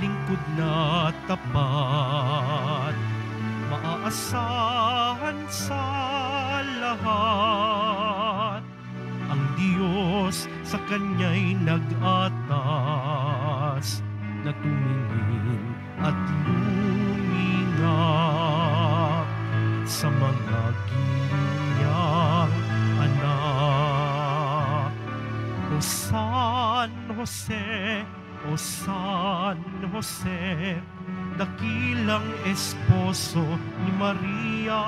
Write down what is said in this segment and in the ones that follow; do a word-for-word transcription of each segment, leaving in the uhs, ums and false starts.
lingkod na tapat, maaasahan sa lahat. Ang Diyos sa Kanya'y nag-atas, na tumingin at lumingap sa mga giliw niyang anak. O San Jose, O San Jose, dakilang esposo ni Maria.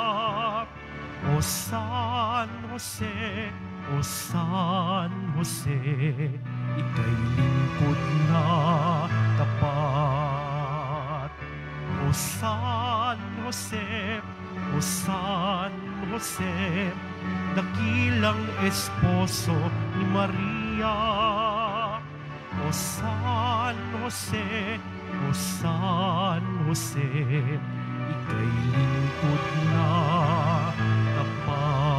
O San Jose, O San Jose, ika'y lingkod na tapat. O San Jose, O San Jose, dakilang esposo ni Maria. O San Jose, O San Jose, ika'y lingkod na tapat.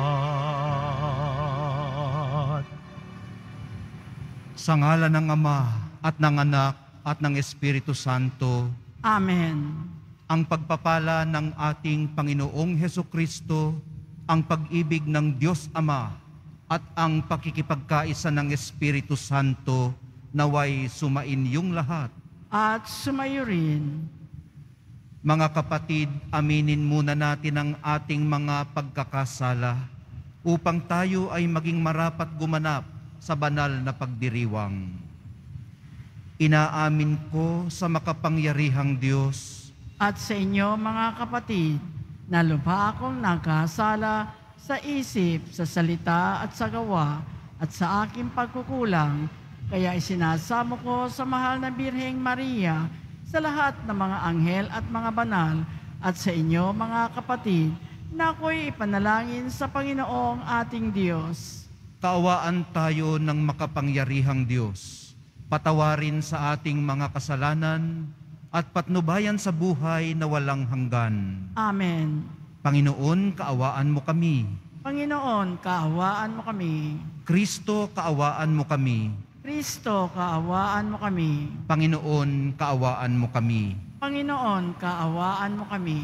Sa ngalan ng Ama at ng Anak at ng Espiritu Santo. Amen. Ang pagpapala ng ating Panginoong Hesukristo, ang pag-ibig ng Diyos Ama, at ang pakikipagkaisa ng Espiritu Santo naway sumain-yung lahat. At sumayo rin. Mga kapatid, aminin muna natin ang ating mga pagkakasala upang tayo ay maging marapat gumanap sa banal na pagdiriwang. Inaamin ko sa makapangyarihang Diyos At sa inyo mga kapatid, na lubha akong nagkasala sa isip, sa salita at sa gawa, at sa aking pagkukulang, kaya isinasamo ko sa mahal na Birheng Maria, sa lahat ng mga anghel at mga banal, at sa inyo mga kapatid, na ako'y ipanalangin sa Panginoong ating Diyos. Kaawaan tayo ng makapangyarihang Diyos. Patawarin sa ating mga kasalanan at patnubayan sa buhay na walang hanggan. Amen. Panginoon, kaawaan mo kami. Panginoon, kaawaan mo kami. Kristo, kaawaan mo kami. Kristo, kaawaan mo kami. Panginoon, kaawaan mo kami. Panginoon, kaawaan mo kami.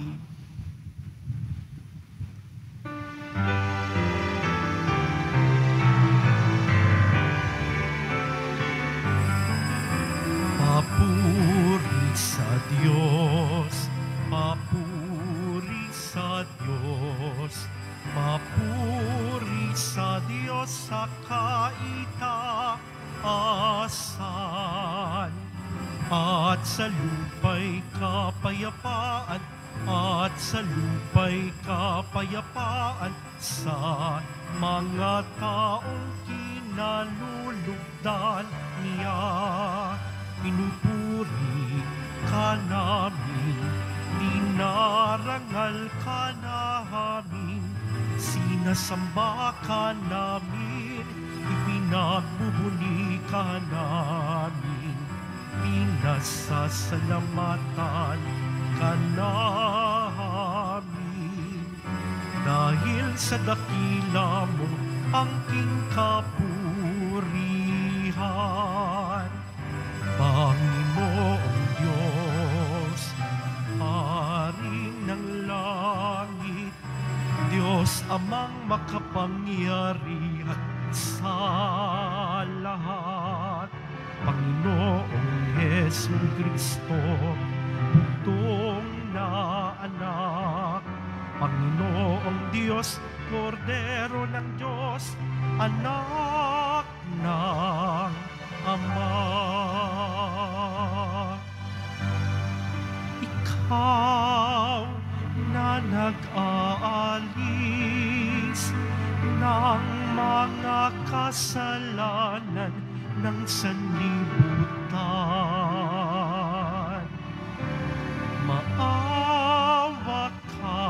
Papuri sa Diyos, papuri sa Diyos, papuri sa Diyos sa kaitaasan. At sa lupa'y kapayapaan, at sa lupa'y kapayapaan sa mga taong kinalulugdan niya. Pinupuri ka namin, dinarangal ka namin, sinasamba ka namin, ipinagbubuni ka namin, pinasasalamatan ka namin. Dahil sa dakila mo ang king kapurihan, Panginoong Diyos, Hari ng langit, Diyos amang makapangyarihan sa lahat. Panginoong Hesukristo, bugtong na anak, Panginoong Diyos, Kordero ng Diyos, anak ng Ama. Ikaw na nag-aalis ng mga kasalanan ng sanlibutan, maawa ka,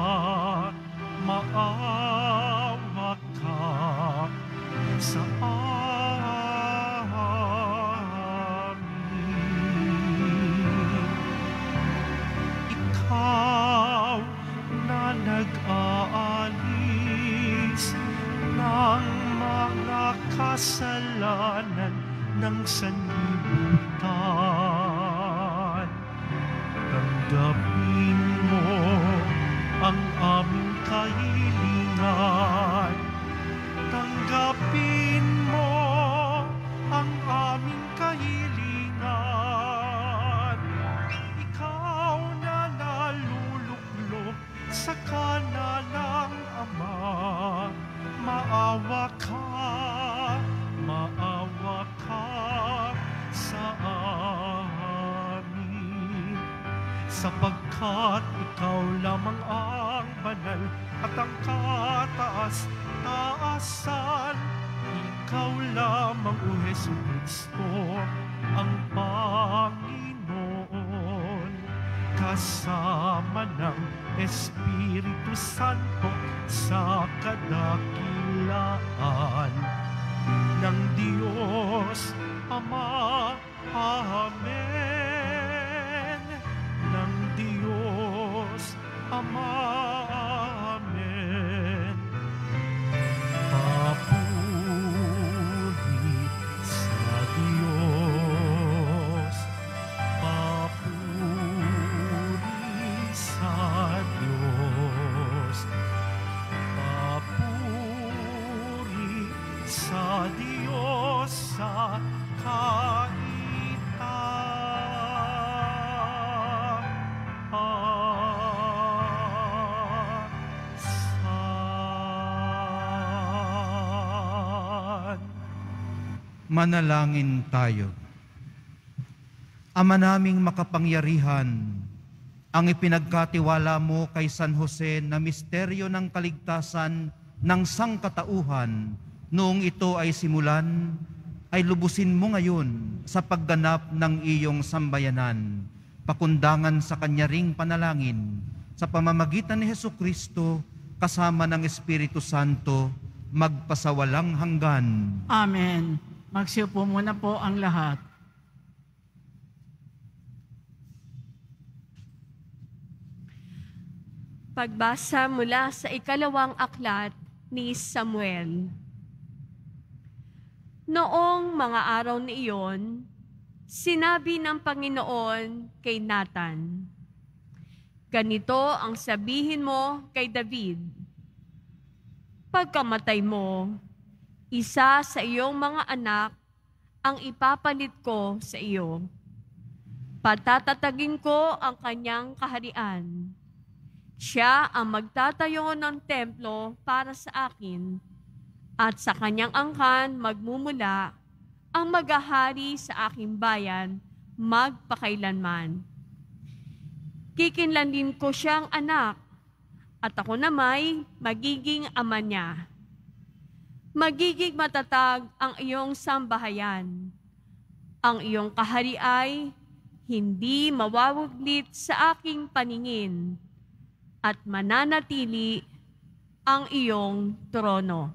maawa ka sa Ikaw na nag-aalis ng mga kasalanan ng sanlibutan, sa kanalang Ama. Maawa ka, maawa ka sa amin. Sapagkat ikaw lamang ang banal at ang kataas-taasan. Ikaw lamang, O Jesucristo, ang Panginoon, kasama ng Espiritu Santo sa kadakilaan ng Diyos Ama. Amen. Ng Diyos Ama. Amen. Papuri sa Diyos. Papuri sa Diyos. Papuri sa Diyos sa kaitaasan. Manalangin tayo. Ama naming makapangyarihan, ang ipinagkatiwala mo kay San Jose na misteryo ng kaligtasan ng sangkatauhan noong ito ay simulan, ay lubusin mo ngayon sa pagganap ng iyong sambayanan, pakundangan sa kanya ring panalangin, sa pamamagitan ni Jesucristo kasama ng Espiritu Santo, magpasawalang hanggan. Amen. Magsiupo muna po ang lahat. Pagbasa mula sa ikalawang aklat ni Samuel. Noong mga araw na iyon, sinabi ng Panginoon kay Nathan, "Ganito ang sabihin mo kay David, pagkamatay mo, isa sa iyong mga anak ang ipapalit ko sa iyo. Patatatagin ko ang kanyang kaharian. Siya ang magtatayo ng templo para sa akin, at sa kanyang angkan magmumula ang maghahari sa aking bayan magpakailanman. Kikinlandin ko siyang anak, at ako namay magiging ama niya. Magiging matatag ang iyong sambahayan. Ang iyong kahari ay hindi mawawaglit sa aking paningin, at mananatili ang iyong trono."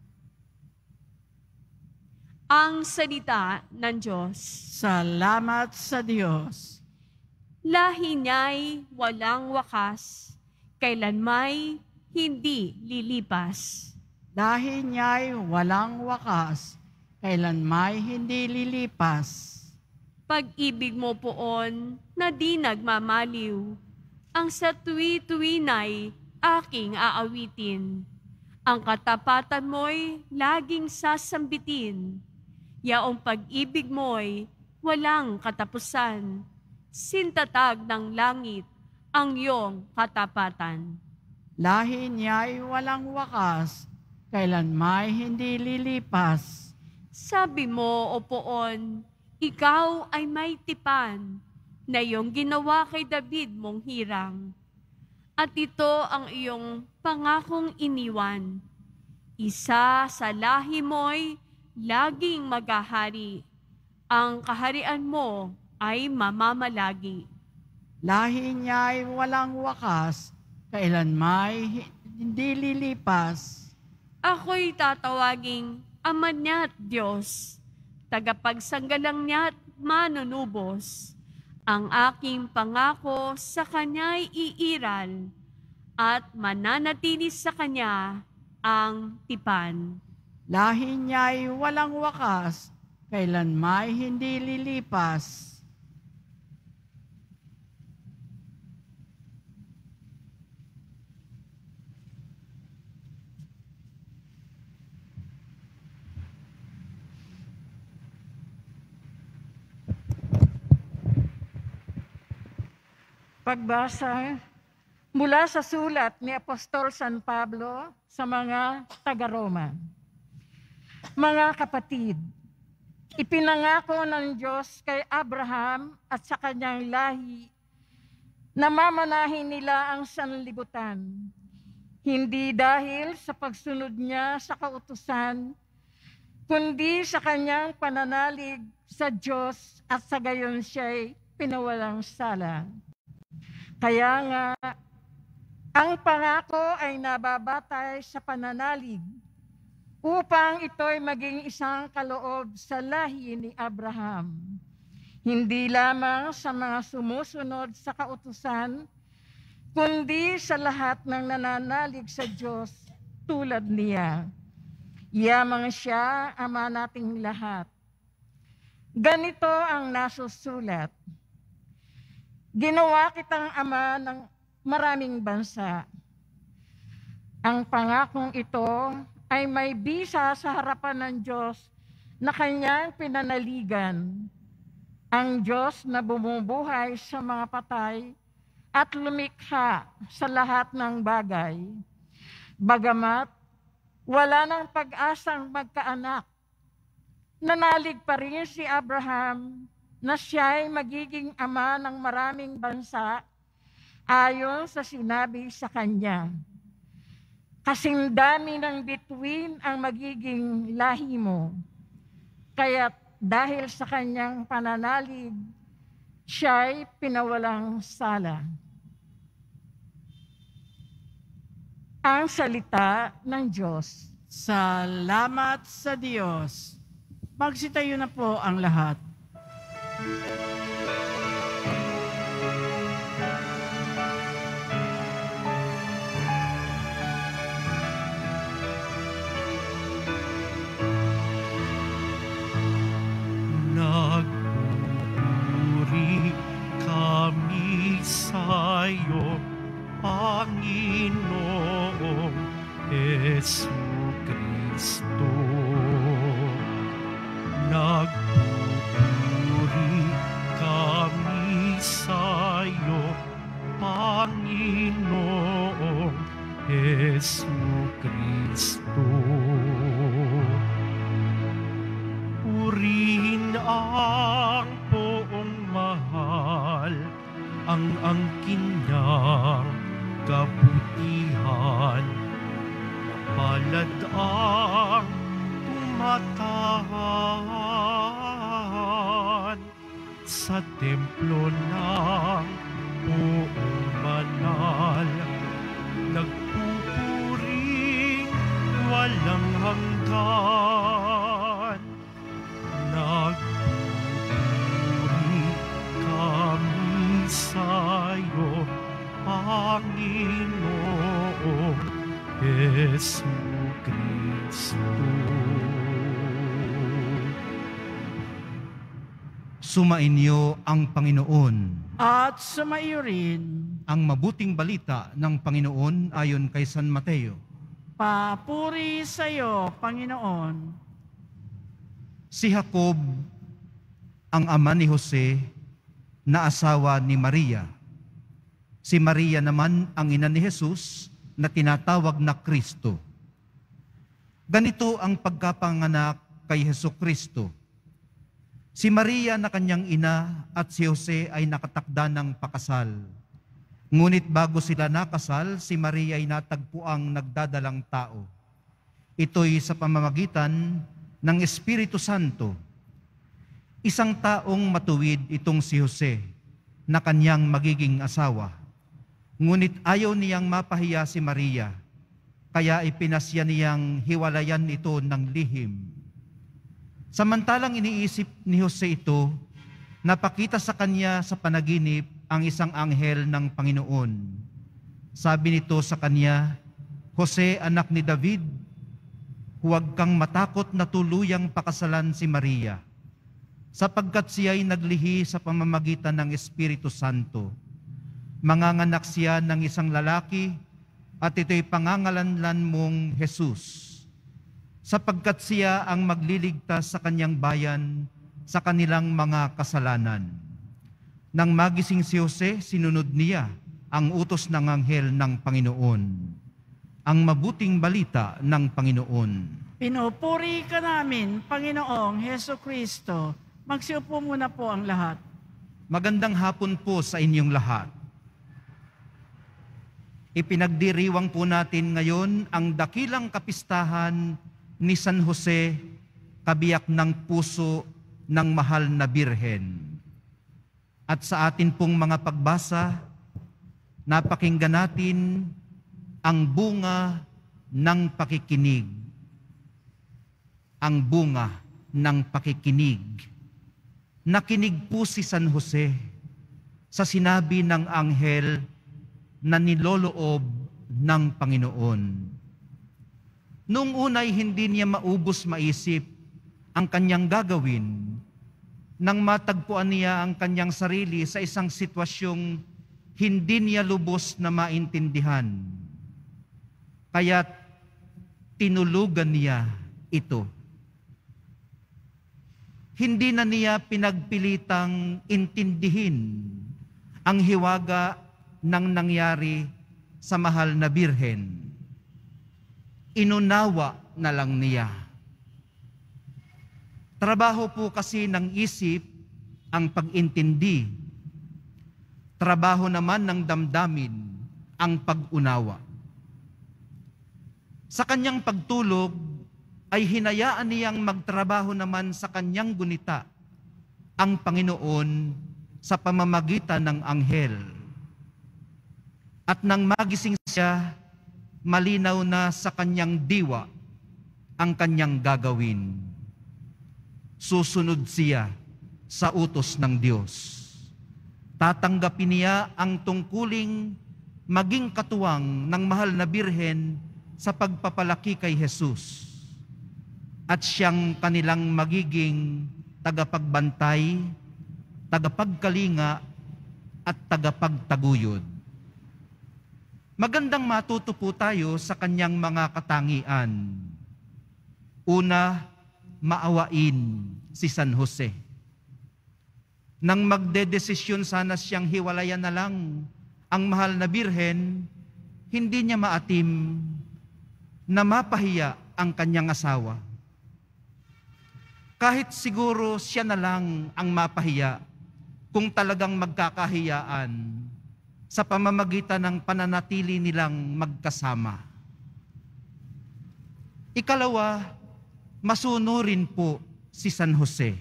Ang salita ng Diyos. Salamat sa Diyos. Lahi niya'y walang wakas, kailanmay hindi lilipas. Dahil niya'y walang wakas, kailanmay hindi lilipas. Pag-ibig mo poon na di nagmamaliw, ang sa tuwi-tuwinay aking aawitin. Ang katapatan mo'y laging sasambitin. Yaong pag-ibig mo'y walang katapusan. Sintatag ng langit ang iyong katapatan. Lahi niya'y walang wakas, kailanmay hindi lilipas. Sabi mo, O poon, ikaw ay may tipan na iyong ginawa kay David mong hirang. At ito ang iyong pangakong iniwan. Isa sa lahi mo'y laging maghahari. Ang kaharian mo ay mamamalagi. Lahi niya'y walang wakas, kailanmay hindi lilipas. Ako'y tatawaging Ama niya't Diyos, tagapagsanggalang niya't manunubos. Ang aking pangako sa Kanya'y iiral, at mananatili sa Kanya ang tipan. Lahi niya'y walang wakas, kailanmay hindi lilipas. Pagbasa Mula sa sulat ni Apostol San Pablo sa mga taga-Roma. Mga kapatid, ipinangako ng Diyos kay Abraham at sa kanyang lahi na mamanahin nila ang sanlibutan, hindi dahil sa pagsunod niya sa kautusan, kundi sa kanyang pananalig sa Diyos at sa gayon siya'y pinawalang sala. Kaya nga, ang pangako ay nababatay sa pananalig upang ito'y maging isang kaloob sa lahi ni Abraham. Hindi lamang sa mga sumusunod sa kautusan, kundi sa lahat ng nananalig sa Diyos tulad niya. Yamang siya, Ama nating lahat. Ganito ang nasusulat. Ginawa kitang ama ng maraming bansa. Ang pangakong ito ay may bisa sa harapan ng Diyos na kanyang pinanaligan. Ang Diyos na bumubuhay sa mga patay at lumikha sa lahat ng bagay. Bagamat wala ng pag-asang magkaanak, nanalig pa rin si Abraham na siya'y magiging ama ng maraming bansa ayon sa sinabi sa kanya. Kasing dami ng bituin ang magiging lahi mo. Kaya't dahil sa kanyang pananalig, siya'y pinawalang sala. Ang salita ng Diyos. Salamat sa Diyos. Magsitayo na po ang lahat. Nagpupuri kami sa'yo, Panginoong Jesucristo. Nagpupuri kami sa'yo, Panginoong Jesucristo. Purihin ang poong mahal, ang angkin niyang kabutihan. Palad ang tumatahan sa templo ng poong banal. Nagpupuring walang hanggan. Nagpupuri kami sa'yo, Panginoong Jesucristo. Sumainyo ang Panginoon. At sumaiyo rin, Ang mabuting balita ng Panginoon ayon kay San Mateo. papuri sa iyo, Panginoon. Si Jacob, ang ama ni Jose, na asawa ni Maria. Si Maria naman ang ina ni Jesus na tinatawag na Kristo. Ganito ang pagkapanganak kay Jesucristo. Si Maria na kanyang ina at si Jose ay nakatakda ng pakasal. Ngunit bago sila nakasal, si Maria ay natagpuang nagdadalang tao. Ito'y sa pamamagitan ng Espiritu Santo. Isang taong matuwid itong si Jose na kanyang magiging asawa. Ngunit ayaw niyang mapahiya si Maria, kaya ipinasya niyang hiwalayan ito ng lihim. Samantalang iniisip ni Jose ito, napakita sa kanya sa panaginip ang isang anghel ng Panginoon. Sabi nito sa kanya, Jose, anak ni David, huwag kang matakot na tuluyang pakasalan si Maria, sapagkat siya'y naglihi sa pamamagitan ng Espiritu Santo. Manganganak siya ng isang lalaki, at ito'y pangangalanlan mong Jesus, sapagkat siya ang magliligtas sa kanyang bayan sa kanilang mga kasalanan. Nang magising si Jose, sinunod niya ang utos ng anghel ng Panginoon, ang mabuting balita ng Panginoon. Pinupuri ka namin, Panginoong Heso Kristo. Magsiupo muna po ang lahat. Magandang hapon po sa inyong lahat. Ipinagdiriwang po natin ngayon ang dakilang kapistahan ni San Jose, kabiyak ng puso ng mahal na Birhen. At sa atin pong mga pagbasa, napakinggan natin ang bunga ng pakikinig. Ang bunga ng pakikinig. Nakinig po si San Jose sa sinabi ng anghel na niloloob ng Panginoon. Noong unay hindi niya maubos maisip ang kanyang gagawin nang matagpuan niya ang kanyang sarili sa isang sitwasyong hindi niya lubos na maintindihan. Kaya tinulugan niya ito. Hindi na niya pinagpilitang intindihin ang hiwaga ng nangyari sa mahal na Birhen. Inunawa na lang niya. Trabaho po kasi ng isip ang pag-intindi. Trabaho naman ng damdamin ang pag-unawa. Sa kanyang pagtulog ay hinayaan niyang magtrabaho naman sa kanyang gunita ang Panginoon sa pamamagitan ng anghel. At nang magising siya, malinaw na sa kanyang diwa ang kanyang gagawin. Susunod siya sa utos ng Diyos. Tatanggapin niya ang tungkuling maging katuwang ng mahal na Birhen sa pagpapalaki kay Jesus. At siyang kanilang magiging tagapagbantay, tagapagkalinga, at tagapagtaguyod. Magandang matuto po tayo sa kanyang mga katangian. Una, maawain si San Jose. Nang magdedesisyon sana siyang hiwalayan na lang ang mahal na Birhen, hindi niya maatim na mapahiya ang kanyang asawa. Kahit siguro siya na lang ang mapahiya kung talagang magkakahiyaan sa pamamagitan ng pananatili nilang magkasama. Ikalawa, masunurin po si San Jose.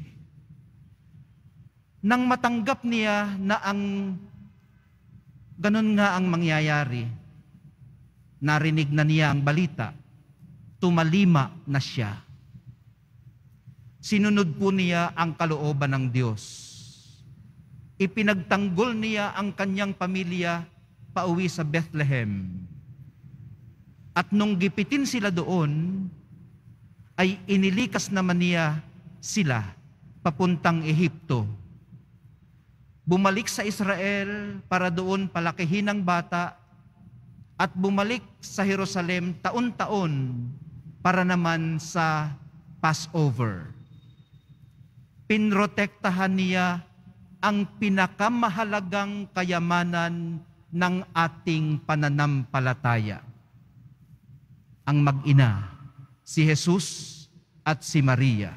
Nang matanggap niya na ang ganun nga ang mangyayari, narinig na niya ang balita, tumalima na siya. Sinunod po niya ang kalooban ng Diyos. Ipinagtanggol niya ang kanyang pamilya pauwi sa Bethlehem. At nung gipitin sila doon, ay inilikas naman niya sila papuntang Ehipto. Bumalik sa Israel para doon palakihin ang bata at bumalik sa Jerusalem taon-taon para naman sa Passover. Pinrotektahan niya ang pinakamahalagang kayamanan ng ating pananampalataya. Ang mag-ina, si Jesus at si Maria.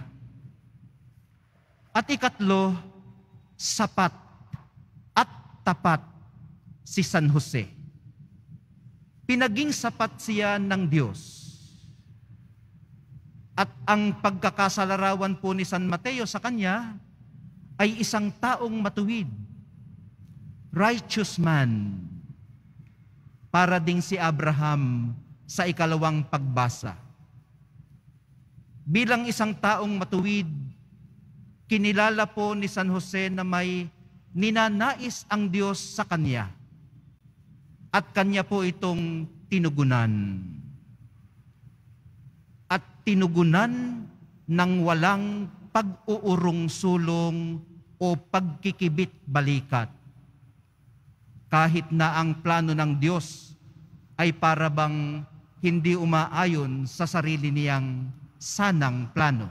At ikatlo, sapat at tapat si San Jose. Pinaging sapat siya ng Diyos. At ang pagkakasalarawan po ni San Mateo sa kanya ay isang taong matuwid, righteous man, para ding si Abraham sa ikalawang pagbasa. Bilang isang taong matuwid, kinilala po ni San Jose na may ninanais ang Diyos sa kanya at kanya po itong tinugunan. At tinugunan ng walang pag-uurong-sulong o pagkikibit-balikat. Kahit na ang plano ng Diyos ay para bang hindi umaayon sa sarili niyang sanang plano.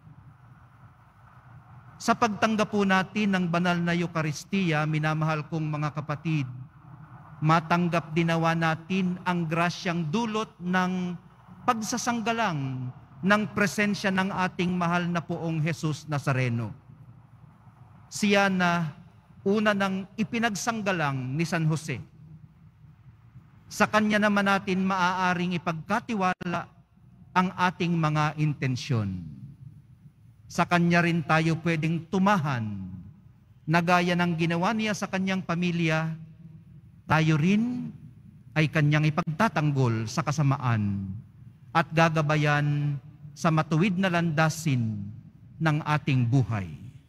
Sa pagtanggap po natin ng banal na Eucharistia, minamahal kong mga kapatid, matanggap dinawa natin ang grasyang dulot ng pagsasanggalang ng presensya ng ating mahal na Poong Jesus Nazareno. Siya na una nang ipinagsanggalang ni San Jose. Sa kanya naman natin maaaring ipagkatiwala ang ating mga intensyon. Sa kanya rin tayo pwedeng tumahan, na gaya ng ginawa niya sa kanyang pamilya, tayo rin ay kanyang ipagtatanggol sa kasamaan at gagabayan sa matuwid na landasin ng ating buhay.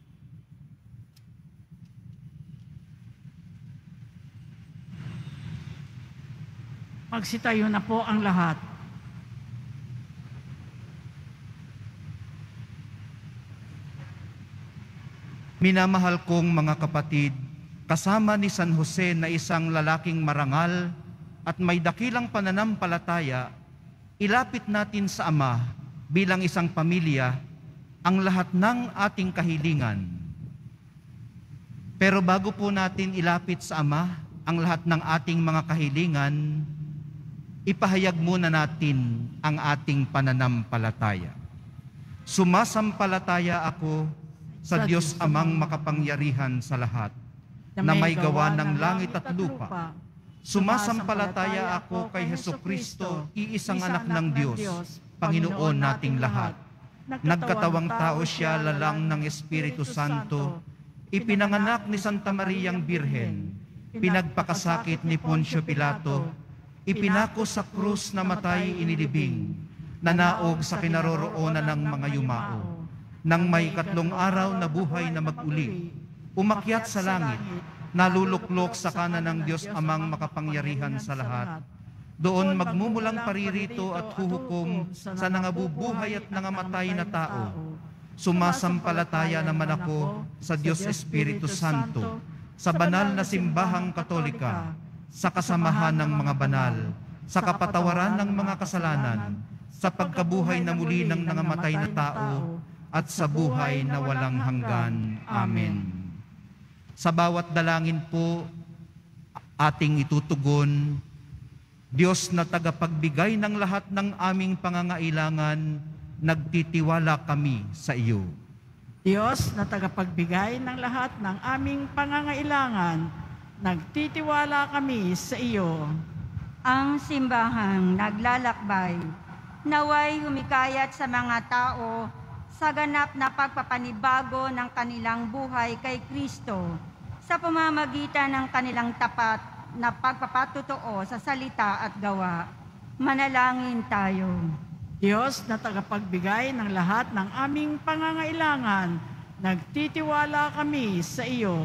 Magsitayo na po ang lahat. Minamahal kong mga kapatid, kasama ni San Jose na isang lalaking marangal at may dakilang pananampalataya, ilapit natin sa Ama bilang isang pamilya ang lahat ng ating kahilingan. Pero bago po natin ilapit sa Ama ang lahat ng ating mga kahilingan, ipahayag muna natin ang ating pananampalataya. Sumasampalataya ako sa Diyos Amang makapangyarihan sa lahat, na may gawa ng langit at lupa. Sumasampalataya ako kay Hesukristo, iisang anak ng Diyos, Panginoon nating lahat. Nagkatawang tao siya lalang ng Espiritu Santo, ipinanganak ni Santa Mariang Birhen, pinagpakasakit ni Poncio Pilato, ipinako sa krus na matay inilibing, nanaog sa kinaroroonan ng mga yumao. Nang may katlong araw na buhay na mag-uli, umakyat sa langit, naluluklok sa kanan ng Diyos Amang makapangyarihan sa lahat. Doon magmumulang paririto at huhukom sa nangabubuhay at nangamatay na tao. Sumasampalataya naman ako sa Diyos Espiritu Santo, sa banal na simbahang katolika, sa kasamahan ng mga banal, sa kapatawaran ng mga kasalanan, sa pagkabuhay na muli ng nangamatay na tao, at sa buhay na walang hanggan. Amen. Sa bawat dalangin po ating itutugon, Diyos na tagapagbigay ng lahat ng aming pangangailangan, nagtitiwala kami sa iyo. Diyos na tagapagbigay ng lahat ng aming pangangailangan, nagtitiwala kami sa iyo. Ang simbahang naglalakbay, naway humikayat sa mga tao sa ganap na pagpapanibago ng kanilang buhay kay Kristo sa pamamagitan ng kanilang tapat na pagpapatotoo sa salita at gawa. Manalangin tayo. Diyos na tagapagbigay ng lahat ng aming pangangailangan, nagtitiwala kami sa iyo.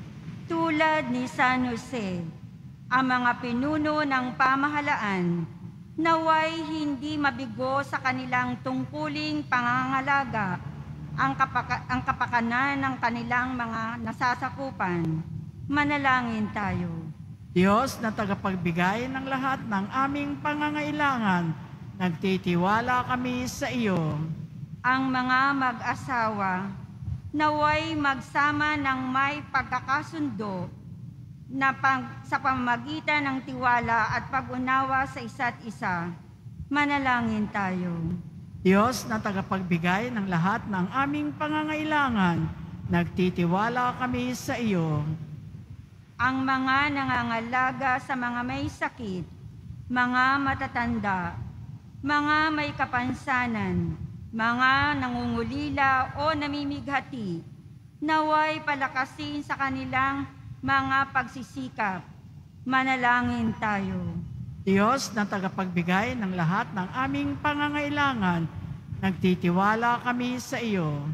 Tulad ni San Jose, ang mga pinuno ng pamahalaan, naway hindi mabigo sa kanilang tungkuling pangangalaga ang, kapaka- ang kapakanan ng kanilang mga nasasakupan. Manalangin tayo. Diyos na tagapagbigay ng lahat ng aming pangangailangan, nagtitiwala kami sa iyo. Ang mga mag-asawa, naway magsama ng may pagkakasundo na pang, sa pamamagitan ng tiwala at pag-unawa sa isa't isa. Manalangin tayo. Diyos na tagapagbigay ng lahat ng aming pangangailangan, nagtitiwala kami sa iyo. Ang mga nangangalaga sa mga may sakit, mga matatanda, mga may kapansanan, mga nangungulila o namimighati, naway palakasin sa kanilang mga pagsisikap. Manalangin tayo. Diyos na tagapagbigay ng lahat ng aming pangangailangan, nagtitiwala kami sa iyo.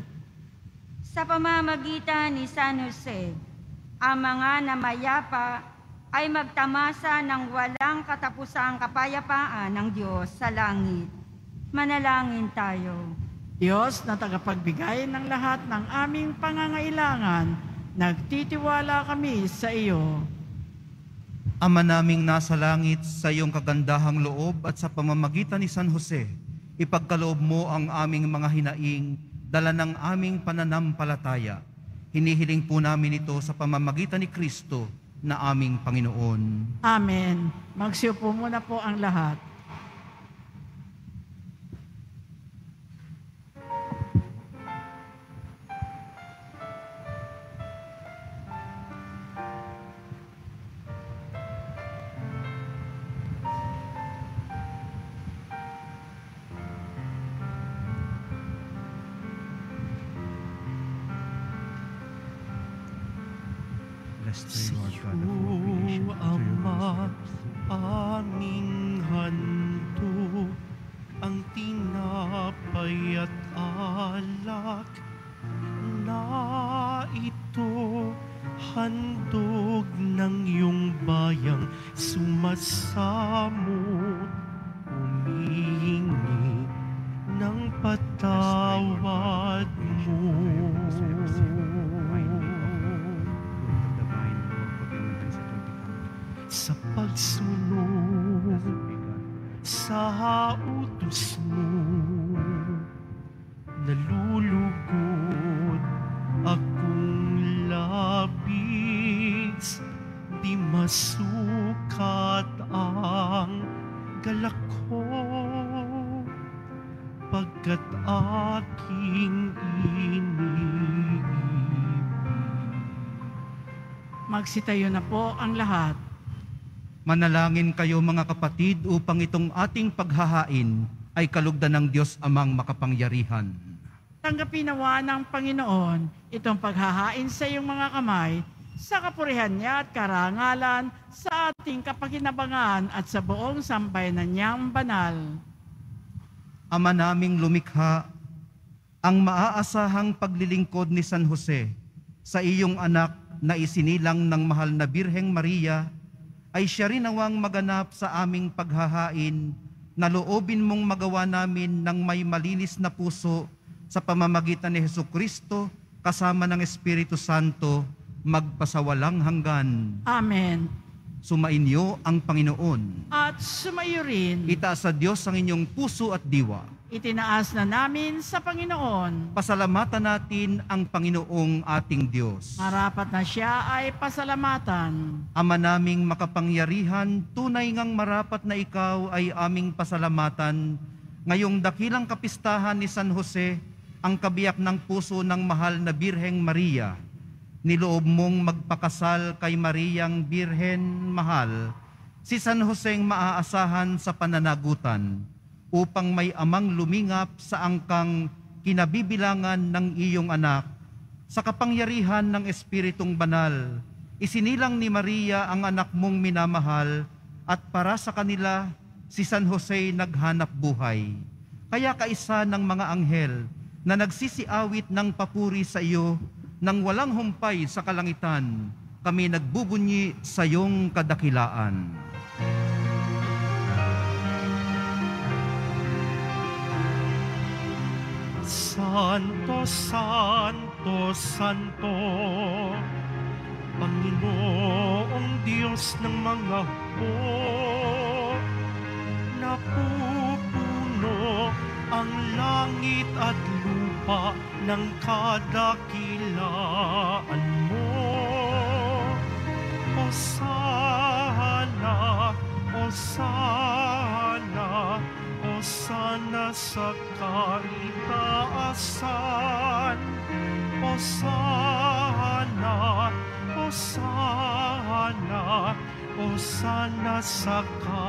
Sa pamamagitan ni San Jose, ang mga namayapa ay magtamasa ng walang katapusang kapayapaan ng Diyos sa langit. Manalangin tayo. Diyos na tagapagbigay ng lahat ng aming pangangailangan, nagtitiwala kami sa iyo. Ama naming nasa langit, sa iyong kagandahang loob at sa pamamagitan ni San Jose, ipagkaloob mo ang aming mga hinaing, dala ng aming pananampalataya. Hinihiling po namin ito sa pamamagitan ni Kristo na aming Panginoon. Amen. Magsiupo muna po ang lahat. Blessed are you, Lord God of all Sa'yo, creation. Ama, aming handog, ang tinapay at alak na ito, handog ng iyong bayang sumasamot, humihingi ng patawad mo. Sa pagsunod sa utos mo, nalulugod akong labis, di masukat ang galak ko, pagkat aking iniibig. Magsitayo na po ang lahat. Manalangin kayo mga kapatid upang itong ating paghahain ay kalugdan ng Diyos Amang makapangyarihan. Tanggapin nawa ng Panginoon itong paghahain sa iyong mga kamay sa kapurihan niya at karangalan sa ating kapakinabangan at sa buong sambayanan niyang banal. Ama naming lumikha, ang maaasahang paglilingkod ni San Jose sa iyong anak na isinilang ng mahal na Birheng Maria ay siya rin nawang maganap sa aming paghahain na loobin mong magawa namin ng may malinis na puso sa pamamagitan ni Hesukristo kasama ng Espiritu Santo magpasawalang hanggan. Amen. Sumainyo ang Panginoon. At sumayo rin, Itaas sa Diyos ang inyong puso at diwa. itinaas na namin sa Panginoon. Pasalamatan natin ang Panginoong ating Diyos. Marapat na siya ay pasalamatan. Ama naming makapangyarihan, tunay ngang marapat na ikaw ay aming pasalamatan. Ngayong dakilang kapistahan ni San Jose, ang kabiyak ng puso ng mahal na Birheng Maria, niloob mong magpakasal kay Mariang Birhen Mahal, si San Joseng maaasahan sa pananagutan, upang may amang lumingap sa angkang kinabibilangan ng iyong anak. Sa kapangyarihan ng Espiritong Banal, isinilang ni Maria ang anak mong minamahal at para sa kanila si San Jose naghanap buhay. Kaya kaisa ng mga anghel na nagsisiawit ng papuri sa iyo nang walang humpay sa kalangitan, kami nagbubunyi sa iyong kadakilaan. Santo, Santo, Santo, Panginoong Diyos ng mga hukbo, napupuno ang langit at lupa ng kadakilaan mo. Hosana, Hosana, Hosana sa kaitaasan. Hosana, Hosana, Hosana sa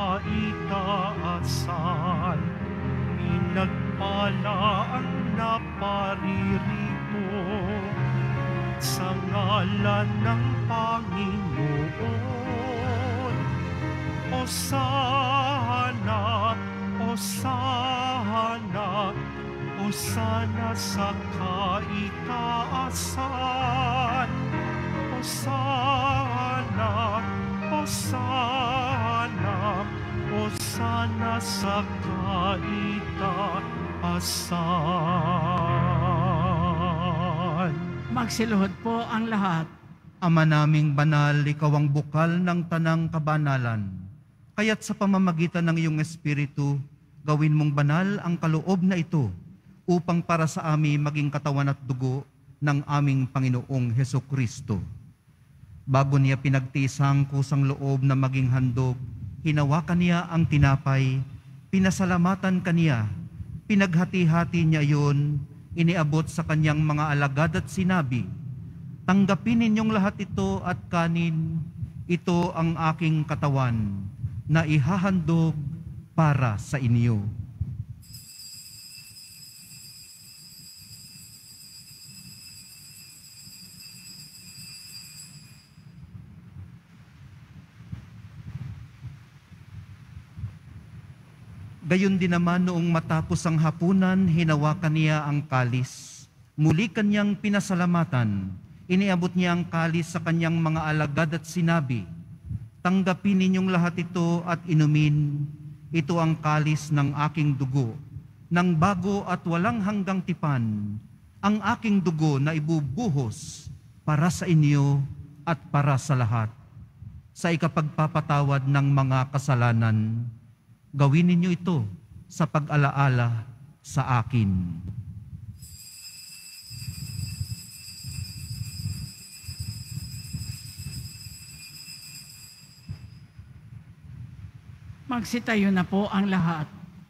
kaitaasan. Pinagpala ang naparirito sa ngalan ng Panginoon. Hosana, Hosana, Hosana sa kaitaasan. Hosana, Hosana, Hosana sa kaitaasan. Magsiluhod po ang lahat. Ama naming banal, ikaw ang bukal ng tanang kabanalan. Kaya't sa pamamagitan ng iyong Espiritu, gawin mong banal ang kaloob na ito upang para sa amin maging katawan at dugo ng aming Panginoong Hesukristo. Bago niya pinagtisang kusang loob na maging handog, hinawakan niya ang tinapay, pinasalamatan kaniya, pinaghati-hati niya iyon, iniabot sa kanyang mga alagad at sinabi, "Tanggapin ninyong lahat ito at kanin, ito ang aking katawan na ihahandog para sa inyo." Gayon din naman noong matapos ang hapunan, hinawakan niya ang kalis. Muli kanyang pinasalamatan. Iniabot niya ang kalis sa kanyang mga alagad at sinabi, "Tanggapin ninyong lahat ito at inumin. Ito ang kalis ng aking dugo, ng bago at walang hanggang tipan, ang aking dugo na ibubuhos para sa inyo at para sa lahat. Sa ikapagpapatawad ng mga kasalanan, gawin ninyo ito sa pag-alaala sa akin." Magsitayo na po ang lahat.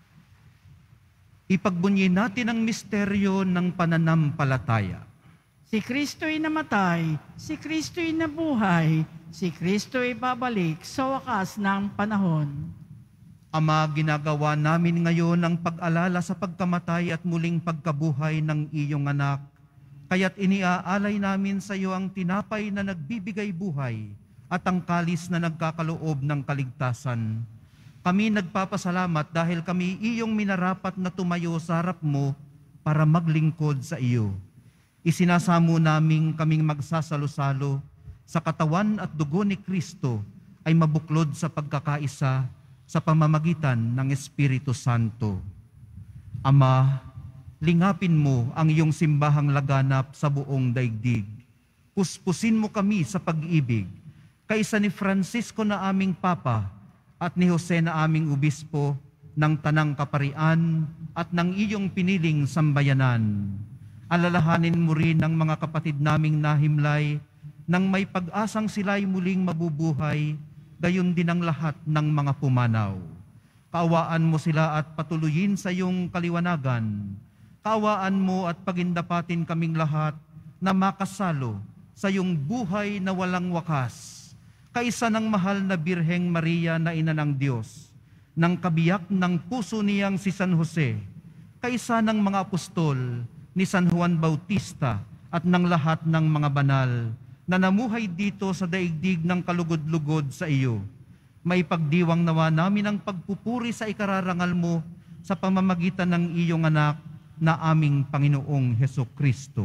Ipagbunyi natin ang misteryo ng pananampalataya. Si Kristo'y namatay, si Kristo'y nabuhay, si Kristo'y babalik sa wakas ng panahon. Ama, ginagawa namin ngayon ang pag-alala sa pagkamatay at muling pagkabuhay ng iyong anak. Kaya't iniaalay namin sa iyo ang tinapay na nagbibigay buhay at ang kalis na nagkakaloob ng kaligtasan. Kami nagpapasalamat dahil kami iyong minarapat na tumayo sa harap mo para maglingkod sa iyo. Isinasamo namin kaming magsasalo-salo sa katawan at dugo ni Kristo ay mabuklod sa pagkakaisa sa pamamagitan ng Espiritu Santo. Ama, lingapin mo ang iyong simbahang laganap sa buong daigdig. Puspusin mo kami sa pag-ibig, kaisa ni Francisco na aming Papa at ni Jose na aming Obispo ng Tanang Kaparian at ng iyong piniling sambayanan. Alalahanin mo rin ang mga kapatid naming nahimlay nang may pag-asang sila'y muling mabubuhay, gayon din ang lahat ng mga pumanaw. Kaawaan mo sila at patuloyin sa iyong kaliwanagan. Kaawaan mo at pagindapatin kaming lahat na makasalo sa iyong buhay na walang wakas. Kaisa ng mahal na Birheng Maria na ina ng Diyos, ng kabiyak ng puso niyang si San Jose, kaisa ng mga apostol ni San Juan Bautista at ng lahat ng mga banal na namuhay dito sa daigdig ng kalugod-lugod sa iyo. May pagdiwang nawa namin ang pagpupuri sa ikararangal mo sa pamamagitan ng iyong anak na aming Panginoong Hesukristo.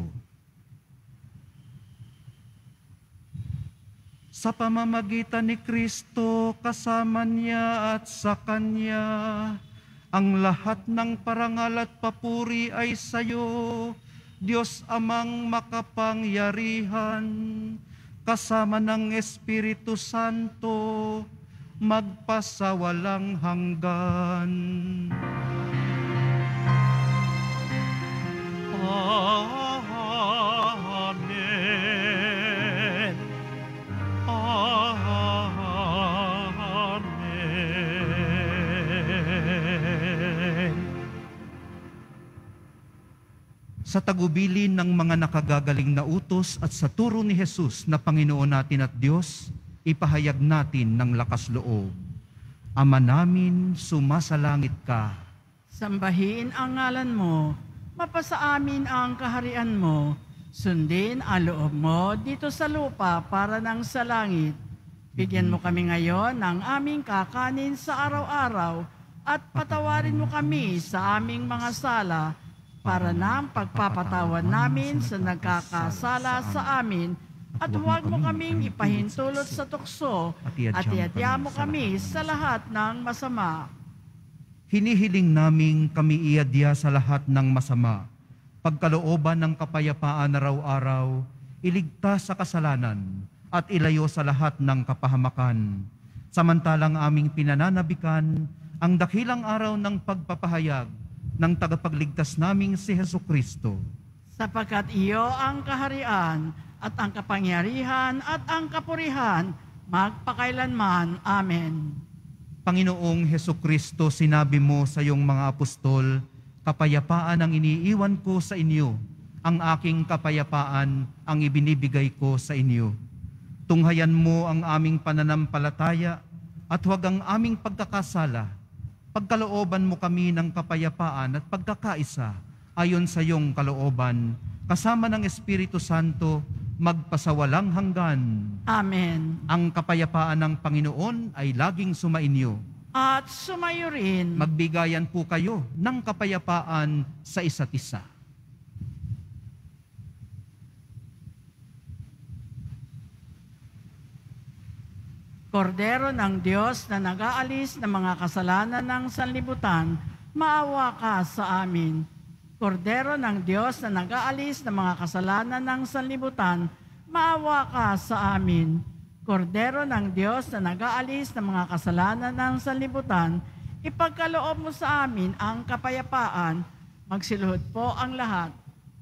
Sa pamamagitan ni Kristo, kasama niya at sa Kanya, ang lahat ng parangal at papuri ay sa iyo, Diyos Amang makapangyarihan, kasama ng Espiritu Santo, magpasawalang hanggan. Amen. Amen. Sa tagubilin ng mga nakagagaling na utos at sa turo ni Jesus na Panginoon natin at Diyos, ipahayag natin ng lakas loob. Ama namin, sumasalangit ka. Sambahin ang ngalan mo, mapasa amin ang kaharian mo, sundin ang loob mo dito sa lupa para nang sa langit. Bigyan mo kami ngayon ng aming kakanin sa araw-araw at patawarin mo kami sa aming mga sala para nang pagpapatawad namin sa nagkakasala sa amin at huwag mo kaming ipahintulot sa tukso at iadya mo kami sa lahat ng masama. Hinihiling naming kami iadya sa lahat ng masama, pagkalooban ng kapayapaan araw-araw, iligtas sa kasalanan at ilayo sa lahat ng kapahamakan. Samantalang aming pinananabikan ang dakilang araw ng pagpapahayag ng tagapagligtas naming si Hesukristo. Sapagkat iyo ang kaharian at ang kapangyarihan at ang kapurihan magpakailanman. Amen. Panginoong Heso Kristo, sinabi mo sa iyong mga apostol, kapayapaan ang iniiwan ko sa inyo, ang aking kapayapaan ang ibinibigay ko sa inyo. Tunghayan mo ang aming pananampalataya at huwag ang aming pagkakasala. Pagkalooban mo kami ng kapayapaan at pagkakaisa ayon sa iyong kalooban, kasama ng Espiritu Santo, magpasawalang hanggan. Amen. Ang kapayapaan ng Panginoon ay laging sumainyo. At sumayo rin. Magbigayan po kayo ng kapayapaan sa isa't isa. Kordero ng Diyos na nag-aalis ng mga kasalanan ng sanlibutan, maawa ka sa amin. Kordero ng Diyos na nag-aalis ng mga kasalanan ng sanlibutan, maawa ka sa amin. Kordero ng Diyos na nag-aalis ng mga kasalanan ng sanlibutan, ipagkaloob mo sa amin ang kapayapaan. Magsiluhod po ang lahat.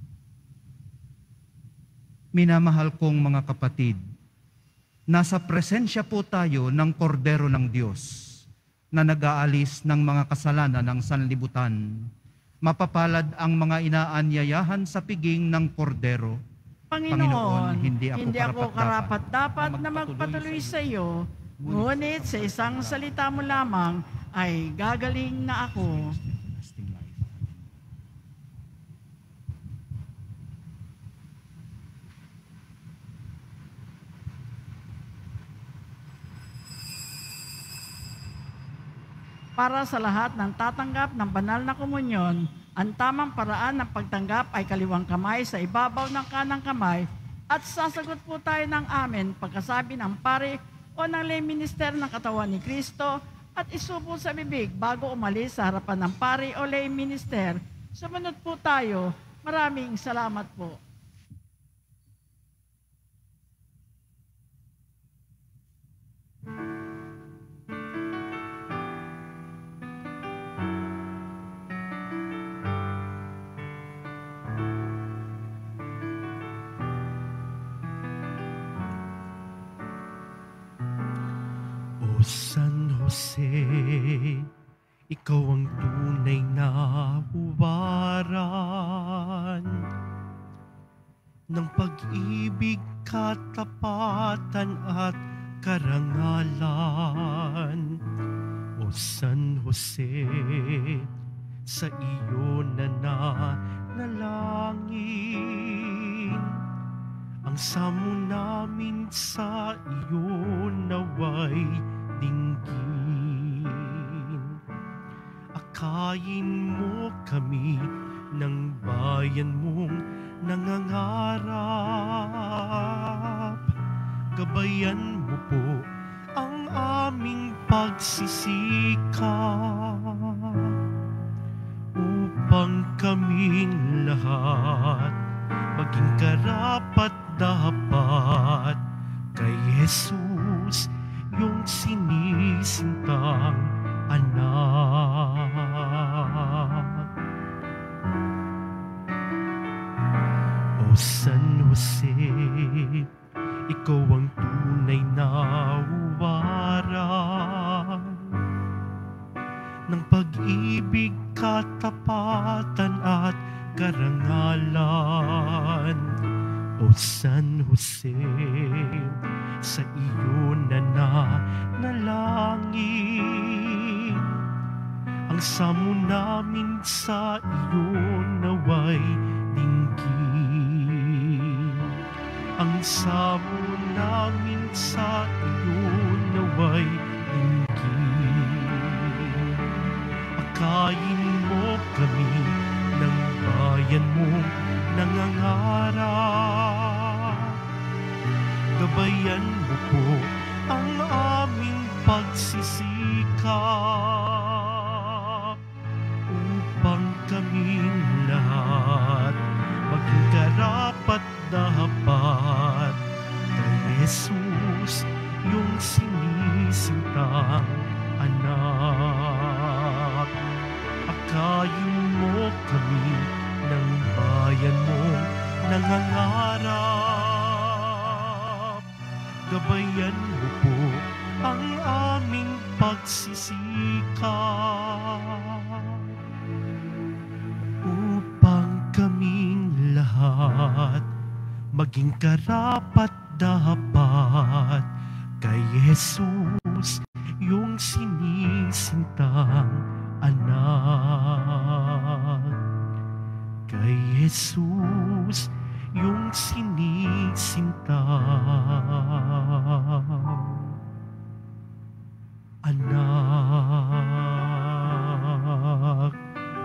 Minamahal kong mga kapatid, nasa presensya po tayo ng Kordero ng Diyos na nag-aalis ng mga kasalanan ng sanlibutan. Mapapalad ang mga inaanyayahan sa piging ng Kordero. Panginoon, Panginoon, hindi ako hindi ako karapat-dapat karapat-dapat na magpatuloy sa iyo, ngunit sa isang salita mo lamang ay gagaling na ako. Lasting life. Para sa lahat ng tatanggap ng banal na komunyon, ang tamang paraan ng pagtanggap ay kaliwang kamay sa ibabaw ng kanang kamay at sasagot po tayo ng amen pagkasabi ng pari o ng lay minister ng katawan ni Kristo at isubo sa bibig bago umalis sa harapan ng pari o lay minister. Sumunod po tayo. Maraming salamat po. San Jose, ikaw ang tunay na huwaran ng pag-ibig, katapatan at karangalan. O San Jose, sa iyo na nanalangin, ang samo namin sa iyo naway dinggin. Akayin mo kami ng bayan mong nangangarap. Gabayan mo po ang aming pagsisikap upang kaming lahat maging karapat-dapat kay Jesus, yung sinisintang anak. O San Jose, ikaw ang tunay na huwaran ng pag-ibig, katapatan at karangalan. O San Jose, sa iyo na nanalangin, ang samo namin sa iyo naway dinggin. Ang samo namin sa iyo naway dinggin. Akayin mo kami ng bayan mo nangangarap. Gabayan mo po ang aming pagsisikap upang kaming lahat maging karapat-dapat kay Jesus, yung sinisintang anak. Akayin mo kami ng bayan mo nangangarap. gabayan mo po ang aming pagsisikap upang kaming lahat maging karapat-dapat kay Jesus, yung sinisintang anak. Kay Jesus, yung sinisintang anak.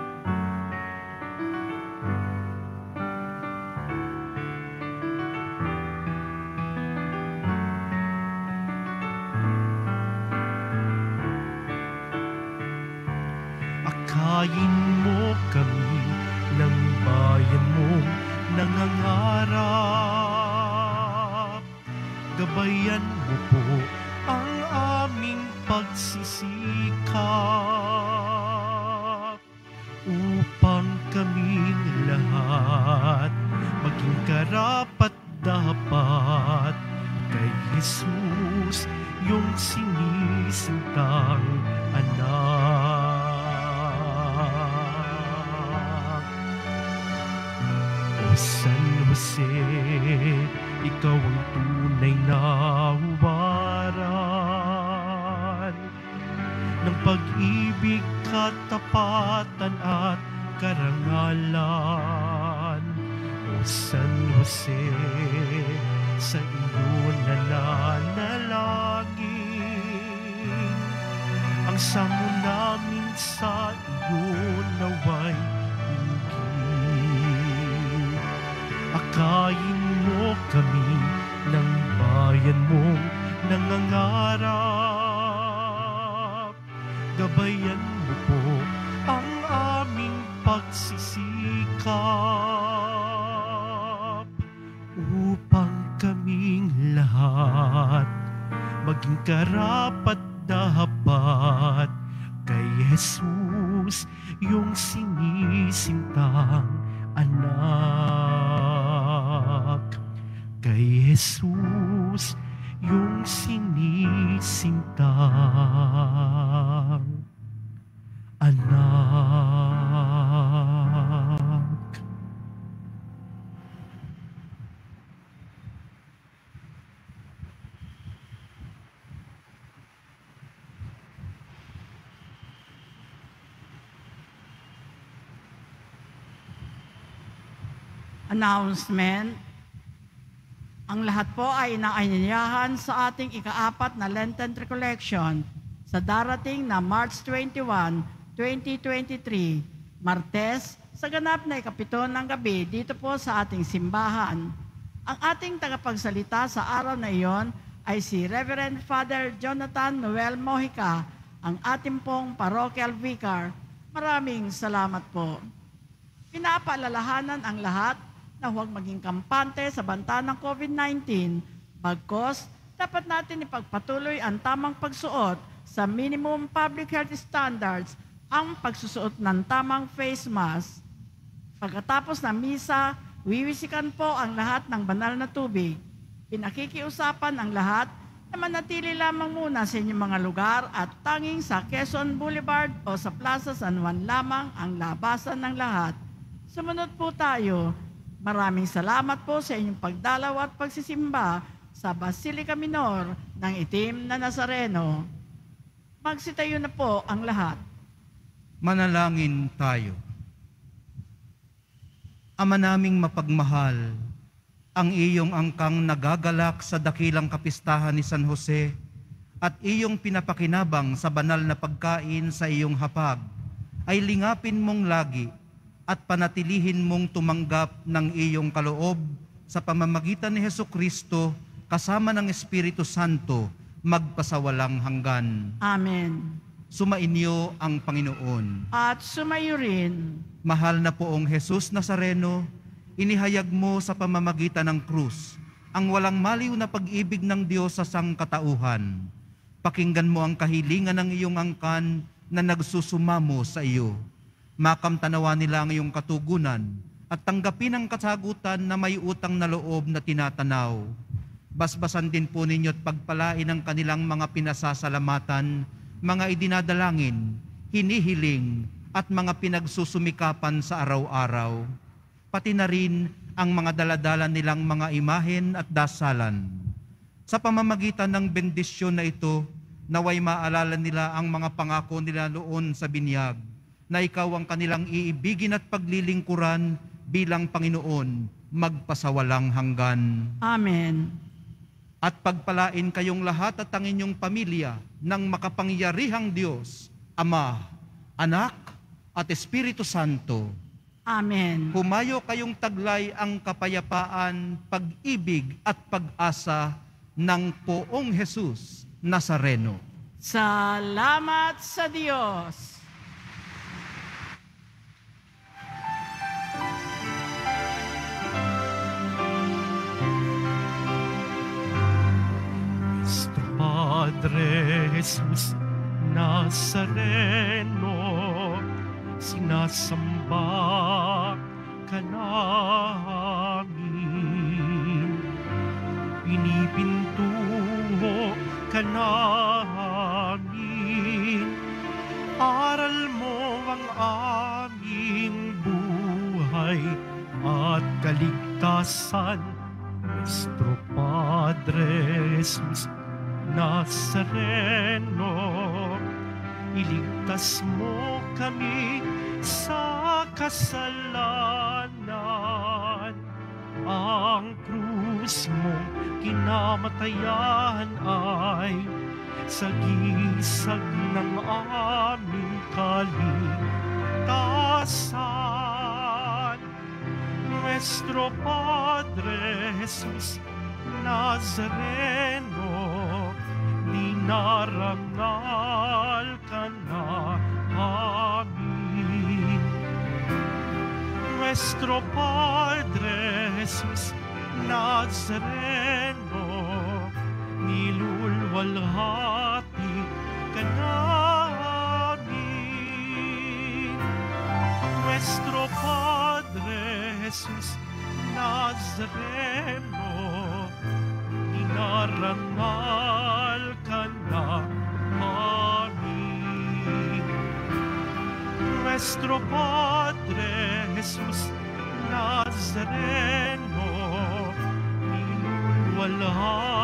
Akayin mo kami ng bayan mo nangangarap. Gabayan mo po ang aming pagsisikap upang kaming lahat maging karapat-dapat kay Jesus, yung sinisintang anak. O San Jose, ikaw ang tunay na huwaran ng pag-ibig, katapatan at karangalan. O San Jose, sa iyo nananalangin, ang samo namin sa iyo naway hingin. Akayin mo kami ng bayan mong nangangarap. Gabayan mo po ang aming pagsisikap upang kaming lahat maging karapat-dapat kay Jesus, yung sinisintang anak. Kay Jesus, yung sinisintang anak. Announcement. Ang lahat po ay inaanyayahan sa ating ikaapat na Lenten Recollection sa darating na March twenty-first, twenty twenty-three, Martes, sa ganap na ikapito ng gabi dito po sa ating simbahan. Ang ating tagapagsalita sa araw na iyon ay si Reverend Father Jonathan Noel Mojica, ang ating pong parochial vicar. Maraming salamat po. Pinapaalalahanan ang lahat na huwag maging kampante sa banta ng COVID nineteen, bagkos dapat natin ipagpatuloy ang tamang pagsuot sa minimum public health standards, ang pagsusuot ng tamang face mask. Pagkatapos ng misa, wiwisikan po ang lahat ng banal na tubig. Pinakikiusapan ang lahat na manatili lamang muna sa inyong mga lugar at tanging sa Quezon Boulevard o sa Plaza San Juan lamang ang labasan ng lahat. Sumunod po tayo. Maraming salamat po sa inyong pagdalaw at pagsisimba sa Basilica Minor ng Itim na Nazareno. Magsitayo na po ang lahat. Manalangin tayo. Ama naming mapagmahal, ang iyong angkang nagagalak sa dakilang kapistahan ni San Jose at iyong pinapakinabang sa banal na pagkain sa iyong hapag, ay lingapin mong lagi at panatilihin mong tumanggap ng iyong kaloob sa pamamagitan ni Hesukristo kasama ng Espiritu Santo magpasawalang hanggan. Amen. Sumainyo ang Panginoon. At sumayo rin. Mahal na poong Jesus Nazareno, inihayag mo sa pamamagitan ng krus ang walang maliw na pag-ibig ng Diyos sa sangkatauhan. Pakinggan mo ang kahilingan ng iyong angkan na nagsusumamo sa iyo. Makamtanawa nila ang iyong katugunan at tanggapin ang kasagutan na may utang na loob na tinatanaw. Basbasan din po ninyo at pagpalain ang kanilang mga pinasasalamatan, mga idinadalangin, hinihiling, at mga pinagsusumikapan sa araw-araw. Pati na rin ang mga daladala nilang mga imahen at dasalan. Sa pamamagitan ng bendisyon na ito, naway maalala nila ang mga pangako nila noon sa binyag, na ikaw ang kanilang iibigin at paglilingkuran bilang Panginoon, magpasawalang hanggan. Amen. At pagpalain kayong lahat at ang inyong pamilya ng makapangyarihang Diyos, Ama, Anak, at Espiritu Santo. Amen. Humayo kayong taglay ang kapayapaan, pag-ibig at pag-asa ng Poong Jesus Nazareno. Salamat sa Diyos. Nuestro Padre Jesus Nazareno, sinasamba ka namin, pinipintuho ka namin, aral mo ang aming buhay at kaligtasan. Nuestro Padre Jesus Nazareno, iligtas mo kami sa kasalanan. Ang krus mong kinamatayan ay sagisag ng aming kaligtasan. Nuestro Padre Jesus Nazareno, dinarangal ka na amin. Nuestro Padre Jesus Nazareno, nilulwalhati ka namin. Nuestro Padre Jesus Nazareno, dinarangal ka na amin. Nuestro Padre Jesus Nazareno, nilulwalhati